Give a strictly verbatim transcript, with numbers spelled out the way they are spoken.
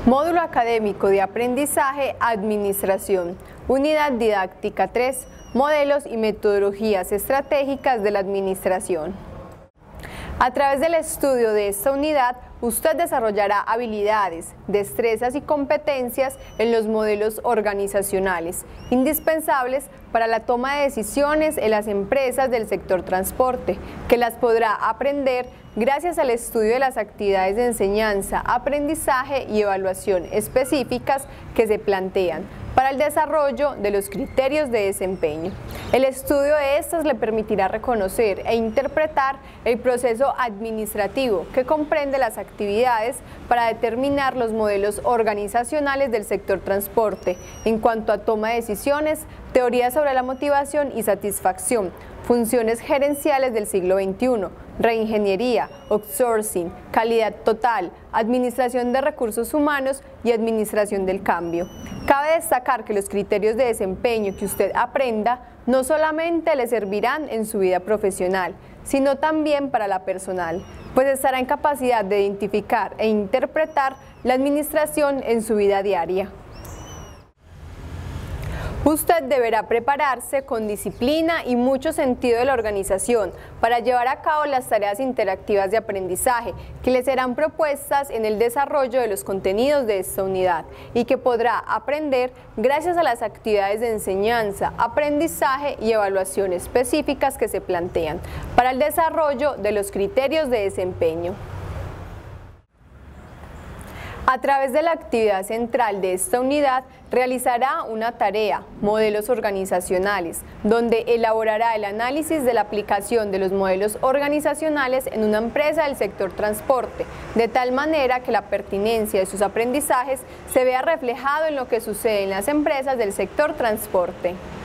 Módulo Académico de Aprendizaje Administración, Unidad Didáctica tres, Modelos y Metodologías Estratégicas de la Administración. A través del estudio de esta unidad, usted desarrollará habilidades, destrezas y competencias en los modelos organizacionales, indispensables para la toma de decisiones en las empresas del sector transporte, que las podrá aprender gracias al estudio de las actividades de enseñanza, aprendizaje y evaluación específicas que se plantean para el desarrollo de los criterios de desempeño. El estudio de estas le permitirá reconocer e interpretar el proceso administrativo que comprende las actividades para determinar los modelos organizacionales del sector transporte en cuanto a toma de decisiones, teoría sobre la motivación y satisfacción, funciones gerenciales del siglo veintiuno, reingeniería, outsourcing, calidad total, administración de recursos humanos y administración del cambio. Cabe destacar que los criterios de desempeño que usted aprenda no solamente le servirán en su vida profesional, sino también para la personal, pues estará en capacidad de identificar e interpretar la administración en su vida diaria. Usted deberá prepararse con disciplina y mucho sentido de la organización para llevar a cabo las tareas interactivas de aprendizaje que le serán propuestas en el desarrollo de los contenidos de esta unidad y que podrá aprender gracias a las actividades de enseñanza, aprendizaje y evaluación específicas que se plantean para el desarrollo de los criterios de desempeño. A través de la actividad central de esta unidad, realizará una tarea, modelos organizacionales, donde elaborará el análisis de la aplicación de los modelos organizacionales en una empresa del sector transporte, de tal manera que la pertinencia de sus aprendizajes se vea reflejado en lo que sucede en las empresas del sector transporte.